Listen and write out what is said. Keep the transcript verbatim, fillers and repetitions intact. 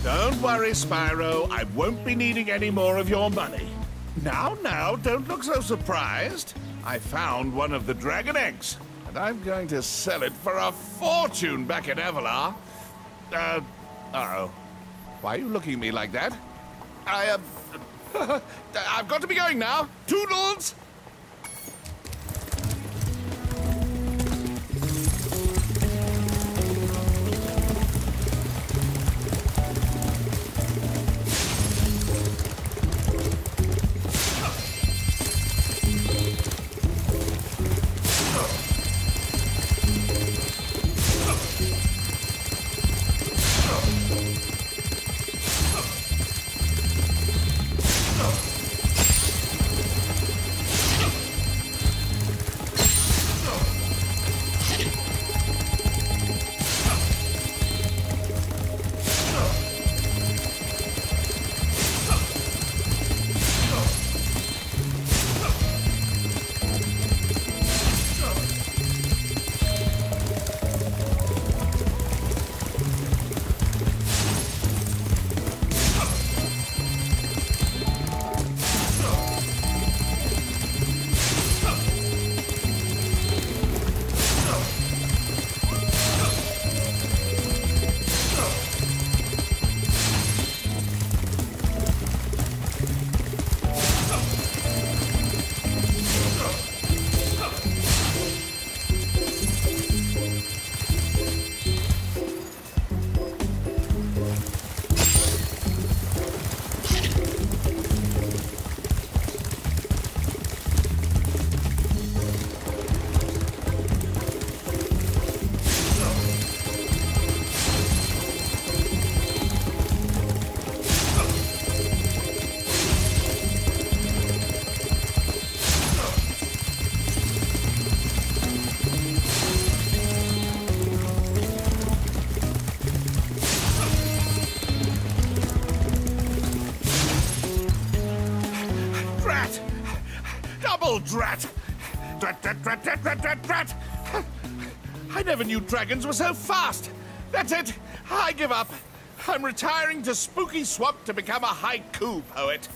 Don't worry, Spyro. I won't be needing any more of your money. Now, now, don't look so surprised. I found one of the dragon eggs, and I'm going to sell it for a fortune back in Evolar. Uh, uh-oh. Why are you looking at me like that? I, uh... I've got to be going now. Toodles! Drat! Drat, drat, drat, drat, drat, drat, drat! I never knew dragons were so fast! That's it! I give up! I'm retiring to Spooky Swamp to become a haiku poet.